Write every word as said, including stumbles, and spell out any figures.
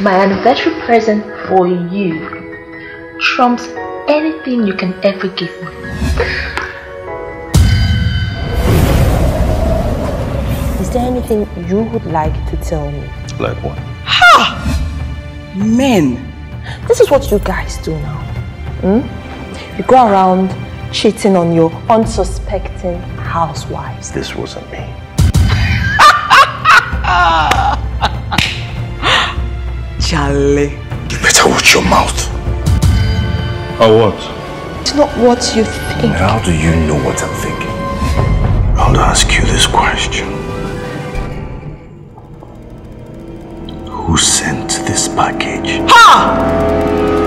My anniversary present for you trumps anything you can ever give me. Is there anything you would like to tell me? Like what? Ha! Men! This is what you guys do now. Hmm? You go around cheating on your unsuspecting housewives. This wasn't me. Charlie. You better watch your mouth. Or what? It's not what you think. How do you know what I'm thinking? I'll ask you this question. Who sent this package? Ha!